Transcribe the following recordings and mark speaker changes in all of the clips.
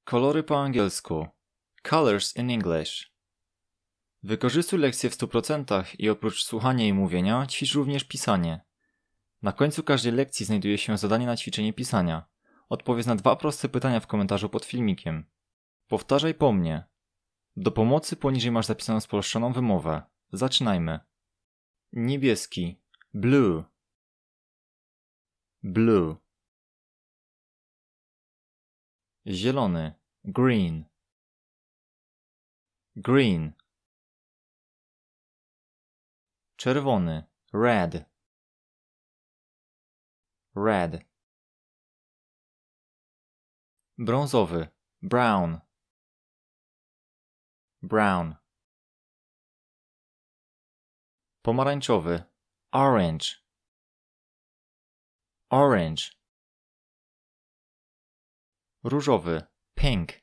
Speaker 1: Kolory po angielsku. Colors in English. Wykorzystuj lekcję w 100% i oprócz słuchania i mówienia ćwicz również pisanie. Na końcu każdej lekcji znajduje się zadanie na ćwiczenie pisania. Odpowiedz na 2 proste pytania w komentarzu pod filmikiem. Powtarzaj po mnie. Do pomocy poniżej masz zapisaną spolszczoną wymowę. Zaczynajmy. Niebieski. Blue. Blue. Zielony. Green. Green. Czerwony. Red. Red. Brązowy. Brown. Brown. Pomarańczowy. Orange. Orange. Różowy. Pink.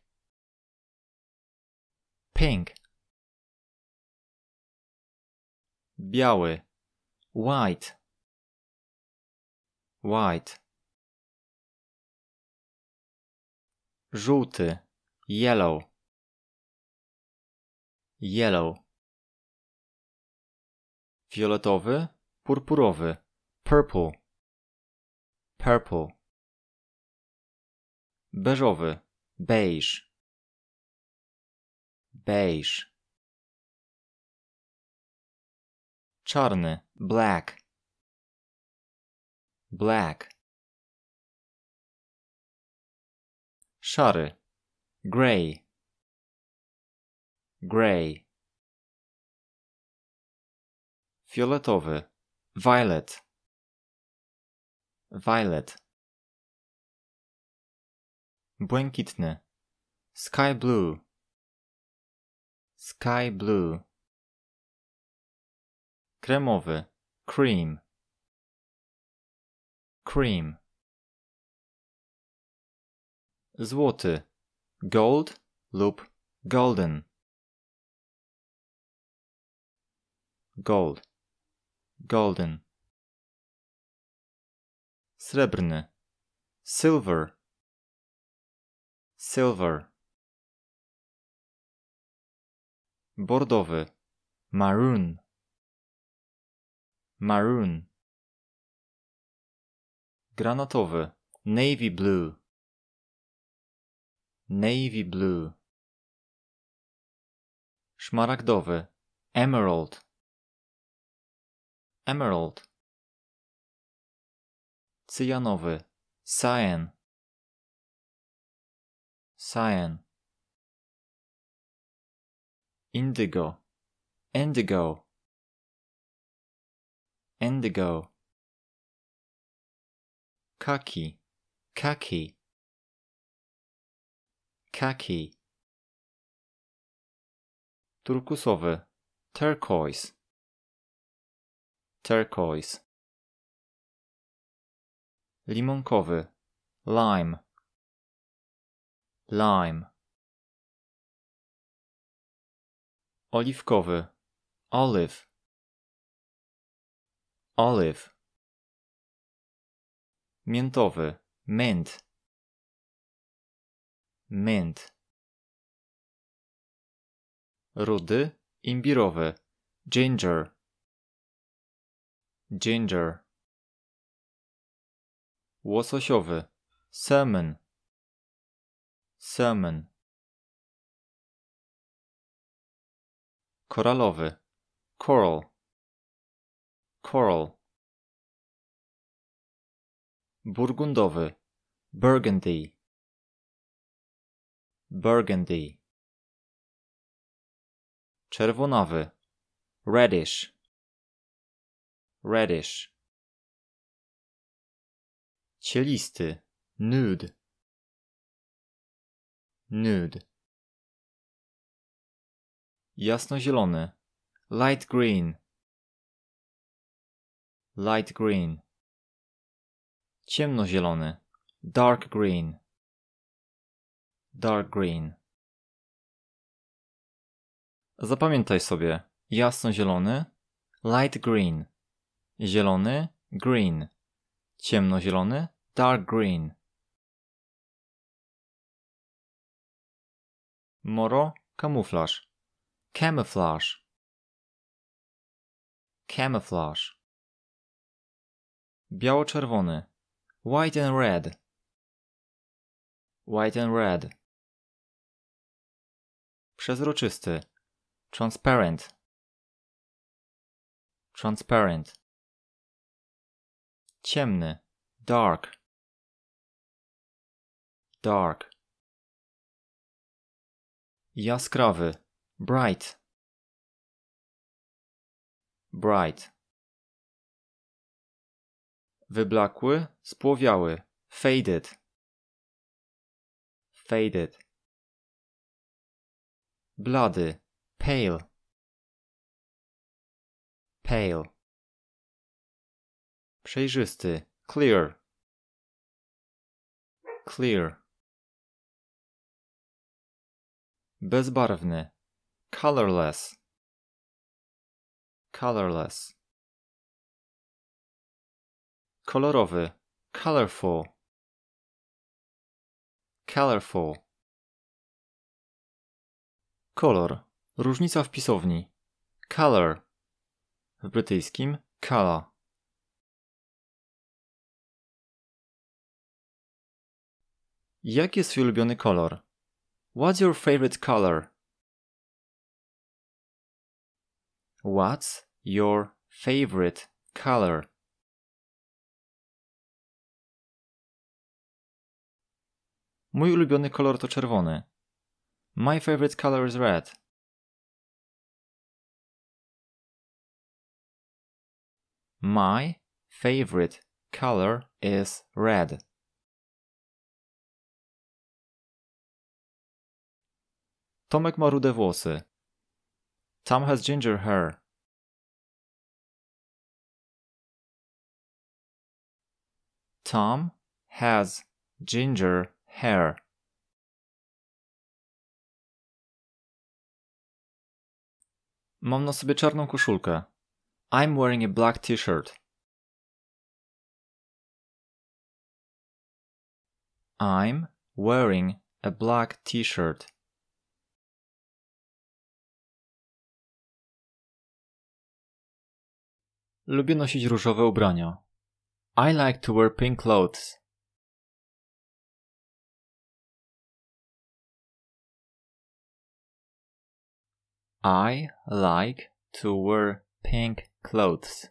Speaker 1: Pink. Biały. White. White. Żółty. Yellow. Yellow. Fioletowy. Purpurowy. Purple. Purple. Beżowy. Beige. Beige. Czarny. Black. Black. Szary. Gray. Gray. Fioletowy. Violet. Violet. Błękitny. Sky blue. Sky blue. Kremowy. Cream. Cream. Złoty. Gold lub golden. Gold. Golden. Srebrny. Silver. Silver. Bordowy. Maroon. Maroon. Granatowy. Navy blue. Navy blue. Szmaragdowy. Emerald. Emerald. Cyjanowy. Cyan. Cyan. Indigo. Indigo. Indigo. Khaki. Khaki. Khaki. Turkusowy. Turquoise. Turquoise. Limonkowy. Lime. Lime. Oliwkowy. Olive. Olive. Miętowy. Mint. Mint. Rudy. Imbirowy. Ginger. Ginger. Łososiowy. Salmon. Salmon. Koralowy. Coral. Coral. Burgundowy. Burgundy. Burgundy. Czerwonawy. Reddish. Reddish. Cielisty. Nude. Nude. Jasnozielony. Light green. Light green. Ciemnozielony. Dark green. Dark green. Zapamiętaj sobie. Jasnozielony. Light green. Zielony. Green. Ciemnozielony. Dark green. Moro, kamuflaż. Camouflage. Camouflage. Biało-czerwony. White and red. White and red. Przezroczysty. Transparent. Transparent. Ciemny. Dark. Dark. Jaskrawy. Bright. Bright. Wyblakły, spłowiały. Faded. Faded. Blady. Pale. Pale. Przejrzysty. Clear. Clear. Bezbarwny. Colorless. Colorless. Kolorowy. Colorful. Colorful. Kolor. Różnica w pisowni. Color. W brytyjskim color. Jaki jest twój ulubiony kolor? What's your favorite color? What's your favorite color? Mój ulubiony kolor to czerwony. My favorite color is red. My favorite color is red. Tomek ma rude włosy. Tom has ginger hair. Tom has ginger hair. Mam na sobie czarną koszulkę. I'm wearing a black t-shirt. I'm wearing a black t-shirt. Lubię nosić różowe ubrania. I like to wear pink clothes. I like to wear pink clothes.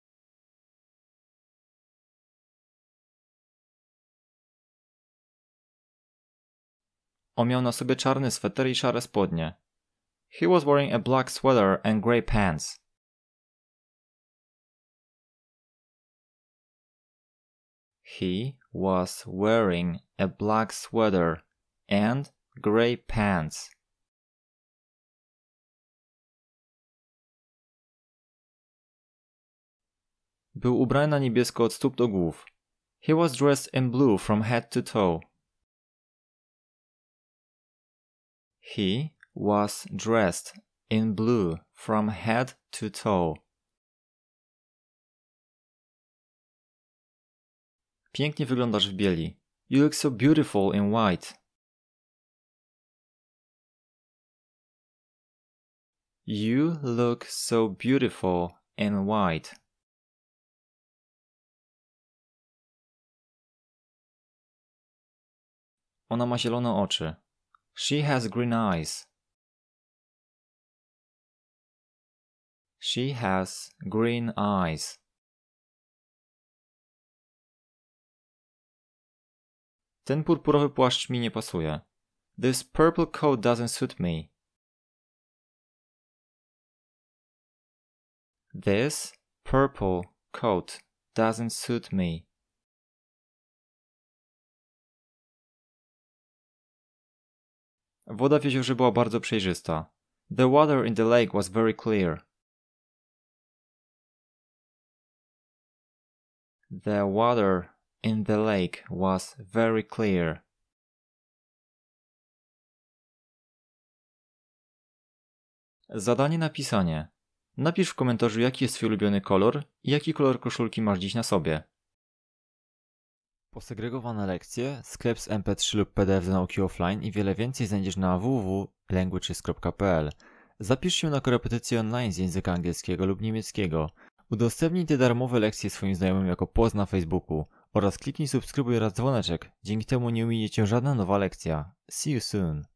Speaker 1: On miał na sobie czarny sweter i szare spodnie. He was wearing a black sweater and grey pants. He was wearing a black sweater and grey pants. Był ubrany na niebiesko od stóp do głów. He was dressed in blue from head to toe. He was dressed in blue from head to toe. Pięknie wyglądasz w bieli. You look so beautiful in white. You look so beautiful in white. Ona ma zielone oczy. She has green eyes. She has green eyes. Ten purpurowy płaszcz mi nie pasuje. This purple coat doesn't suit me. This purple coat doesn't suit me. Woda w jeziorze była bardzo przejrzysta. The water in the lake was very clear. The water in the lake was very clear. Zadanie na pisanie. Napisz w komentarzu, jaki jest twój ulubiony kolor i jaki kolor koszulki masz dziś na sobie. Posegregowane lekcje, sklep z MP3 lub PDF do nauki offline i wiele więcej znajdziesz na www.languages.pl. Zapisz się na korepetycje online z języka angielskiego lub niemieckiego. Udostępnij te darmowe lekcje swoim znajomym jako post na Facebooku oraz kliknij subskrybuj oraz dzwoneczek. Dzięki temu nie ominie Cię żadna nowa lekcja. See you soon.